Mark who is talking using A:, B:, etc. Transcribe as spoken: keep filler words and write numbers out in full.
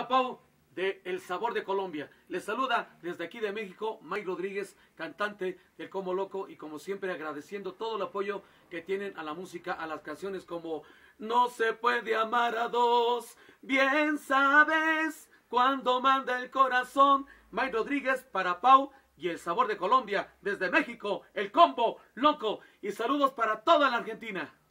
A: para Pau de El Sabor de Colombia. Les saluda desde aquí de México Mike Rodríguez, cantante del Combo Loco, y como siempre agradeciendo todo el apoyo que tienen a la música, a las canciones como No se puede amar a dos, bien sabes cuando manda el corazón. Mike Rodríguez para Pau y El Sabor de Colombia desde México, el Combo Loco, y saludos para toda la Argentina.